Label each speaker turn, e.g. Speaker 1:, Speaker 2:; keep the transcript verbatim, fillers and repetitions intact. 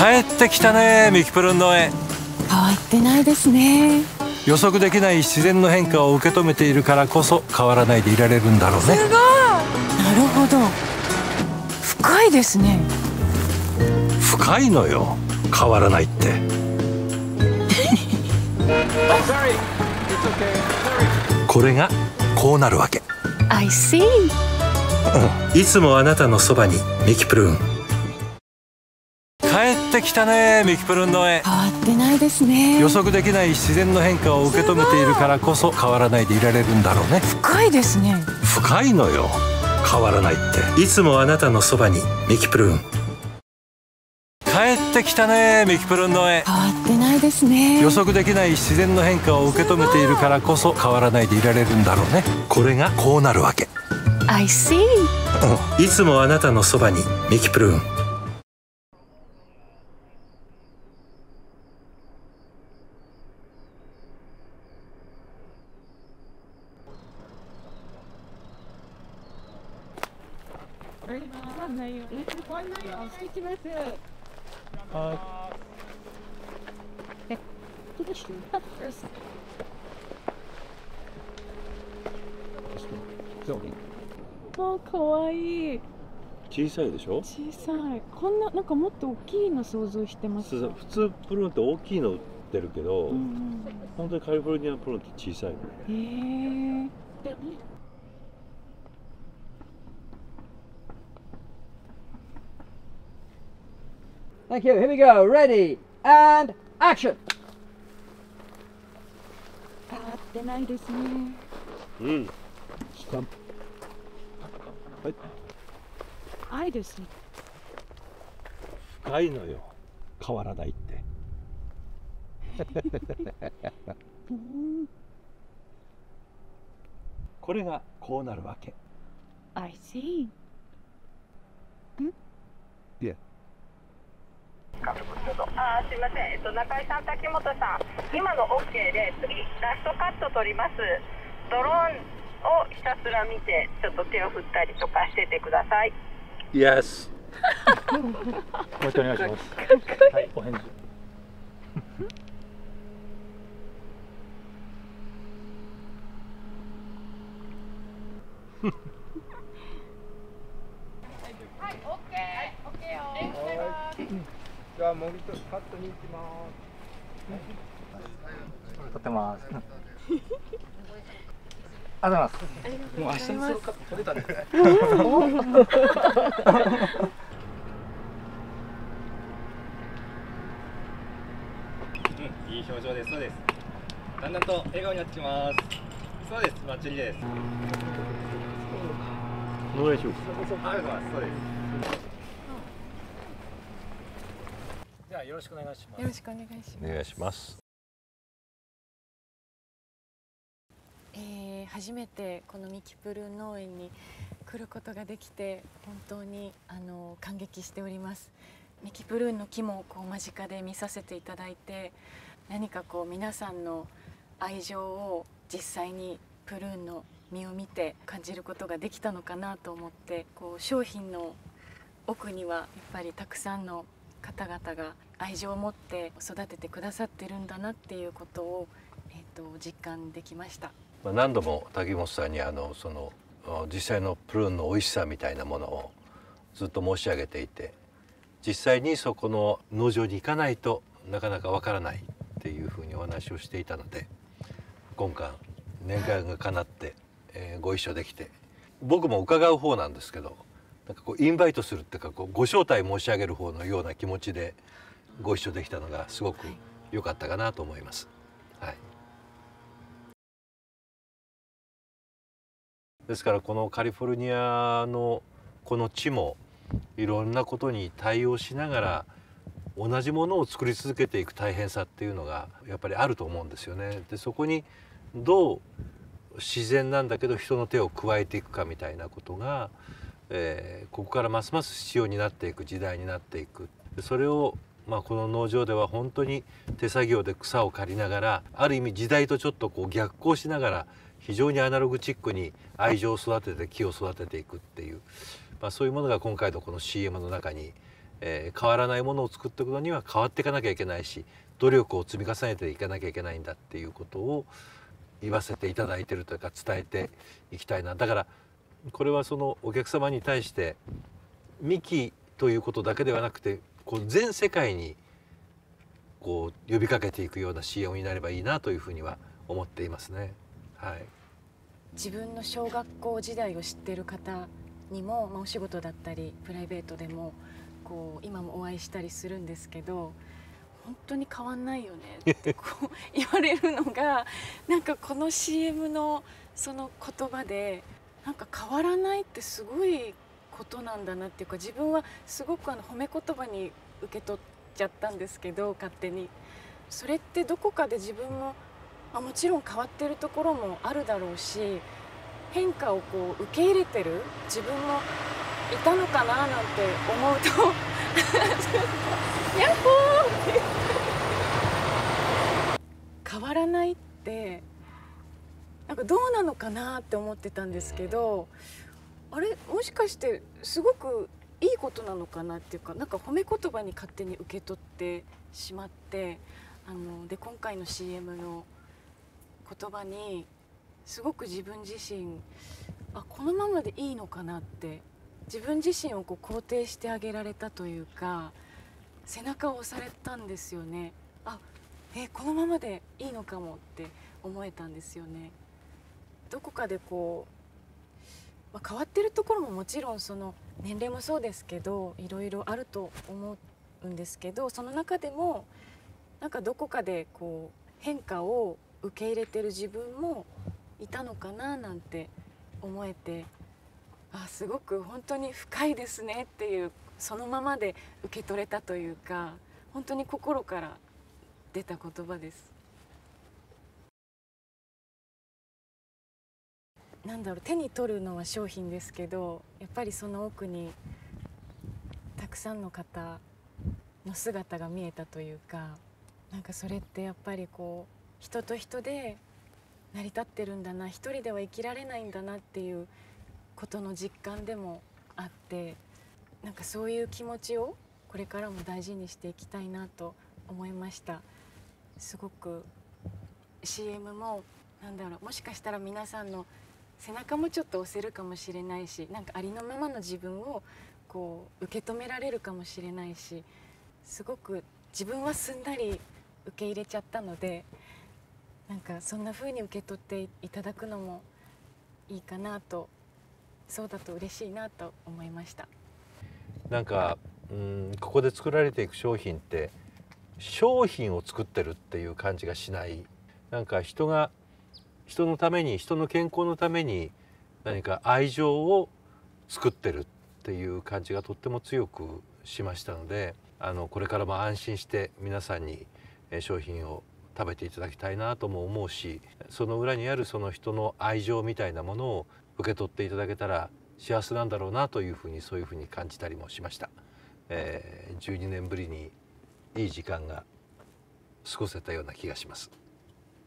Speaker 1: 帰ってきたねミキプルン農園。
Speaker 2: 変わってないですね。
Speaker 1: 予測できない自然の変化を受け止めているからこそ変わらないでいられるんだろうね。
Speaker 2: すごい。なるほど、深いですね。
Speaker 1: 深いのよ、変わらないってこれがこうなるわけ。
Speaker 2: I see、
Speaker 1: うん、いつもあなたのそばにミキプルーン。帰ってきたねミキプルーン農園。
Speaker 2: 変わってないですね。
Speaker 1: 予測できない自然の変化を受け止めているからこそ変わらないでいられるんだろうね。
Speaker 2: 深いですね。
Speaker 1: 深いのよ、変わらないって。いつもあなたのそばにミキプルーン。帰ってきたねミキプルーン農園。
Speaker 2: 変わってないですね。
Speaker 1: 予測できない自然の変化を受け止めているからこそ変わらないでいられるんだろうね。これがこうなるわけ。
Speaker 2: I see、
Speaker 1: うん、いつもあなたのそばにミキプルーン。
Speaker 2: あ、かわいい。
Speaker 1: 小さいでしょ。
Speaker 2: 小さい。こんな、なんかもっと大きいの想像してます。
Speaker 1: 普通プルーンって大きいの売ってるけど、うん、本当にカリフォルニアプルーンって小さいの。へえ。
Speaker 3: Thank you. Here we go. Ready and action.
Speaker 2: 変わってないですね。
Speaker 1: うん。はい。
Speaker 2: 愛ですね。
Speaker 1: 深いのよ。変わらないって。これがこうなるわけ。
Speaker 2: I see。ん？
Speaker 1: いや。
Speaker 4: あ、すいません、えっと、中井さん、滝本さん、今の OK で、次、ラストカット取ります。ドローンをひたすら見て、ちょっと手を振ったりとかしててください。
Speaker 1: Yes。
Speaker 5: もう一回お願いします。はい、お返事。
Speaker 4: はい、OK、OK よ。
Speaker 3: じゃあもう一つカットに行きます。
Speaker 5: 撮ってます。ありがとうございます。もう明日にそのカット撮れたんですね。うん、いい表情です。そうです。だんだんと笑顔になってきます。そうです。バッチリです。
Speaker 1: お願いします。
Speaker 5: ありがとうございます。そうです。じゃあよろしくお願いします。
Speaker 2: よろしくお願いします。
Speaker 1: お願いします。
Speaker 2: えー、初めてこのミキプルーン農園に来ることができて本当にあの感激しております。ミキプルーンの木もこう間近で見させていただいて、何かこう皆さんの愛情を実際にプルーンの実を見て感じることができたのかなと思って、こう商品の奥にはやっぱりたくさんの方々が愛情を持って育ててくださってるんだなっていうことを、えー、と実感できました。
Speaker 1: 何度も滝本さんにあのその実際のプルーンの美味しさみたいなものをずっと申し上げていて、実際にそこの農場に行かないとなかなかわからないっていうふうにお話をしていたので、今回念願が叶って、えー、ご一緒できて、僕も伺う方なんですけど、なんかこうインバイトするっていうかこうご招待申し上げる方のような気持ちでご一緒できたのがすごく良かったかなと思います。はい。ですからこのカリフォルニアのこの地もいろんなことに対応しながら同じものを作り続けていく大変さっていうのがやっぱりあると思うんですよね。でそこにどう自然なんだけど人の手を加えていくかみたいなことが、えー、ここからますます必要になっていく時代になっていく。それをまあこの農場では本当に手作業で草を刈りながら、ある意味時代とちょっとこう逆行しながら非常にアナログチックに愛情を育てて木を育てていくっていう、まあ、そういうものが今回のこの シーエム の中に、 えー、変わらないものを作っていくのには変わっていかなきゃいけないし、努力を積み重ねていかなきゃいけないんだっていうことを言わせていただいているというか、伝えていきたいな。だからこれはそのお客様に対してミキということだけではなくて、こう全世界にこう呼びかけていくような シーエム になればいいなというふうには思っていますね。はい、
Speaker 2: 自分の小学校時代を知っている方にも、まあ、お仕事だったりプライベートでもこう今もお会いしたりするんですけど、本当に変わんないよねってこう言われるのがなんかこの シーエム のその言葉で、なんか変わらないってすごいことなんだなっていうか、自分はすごくあの褒め言葉に受け取っちゃったんですけど、勝手にそれってどこかで自分も、まあ、もちろん変わってるところもあるだろうし、変化をこう受け入れてる自分もいたのかななんて思うとヤッホーって変わらないってなんかどうなのかなって思ってたんですけど、あれもしかしてすごくいいことなのかなっていうか、なんか褒め言葉に勝手に受け取ってしまって、あので今回の シーエム の言葉にすごく自分自身、あこのままでいいのかなって自分自身をこう肯定してあげられたというか、背中を押されたんですよね。あえこのままでいいのかもって思えたんですよね。どこかでこう、まあ、変わってるところももちろんその年齢もそうですけどいろいろあると思うんですけど、その中でもなんかどこかでこう変化を受け入れてる自分もいたのかななんて思えて、あすごく本当に深いですねっていう、そのままで受け取れたというか、本当に心から出た言葉です。なんだろう、手に取るのは商品ですけど、やっぱりその奥にたくさんの方の姿が見えたというか、なんかそれってやっぱりこう人と人で成り立ってるんだな、一人では生きられないんだなっていうことの実感でもあって、なんかそういう気持ちをこれからも大事にしていきたいなと思いました。すごく シーエム もなんだろう、もしかしたら皆さんの背中もちょっと押せるかもしれないし、なんかありのままの自分をこう受け止められるかもしれないし、すごく自分はすんなり受け入れちゃったので、なんかそんな風に受け取っていただくのもいいかなと、そうだと嬉しいなと思いました。
Speaker 1: なんかうんここで作られていく商品って商品を作ってるっていう感じがしない。なんか人が人のために、人の健康のために何か愛情を作ってるっていう感じがとっても強くしましたので、あのこれからも安心して皆さんに商品を食べていただきたいなとも思うし、その裏にあるその人の愛情みたいなものを受け取っていただけたら幸せなんだろうなというふうに、そういうふうに感じたりもしました。えー、じゅうにねんぶりにいい時間が過ごせたような気がします。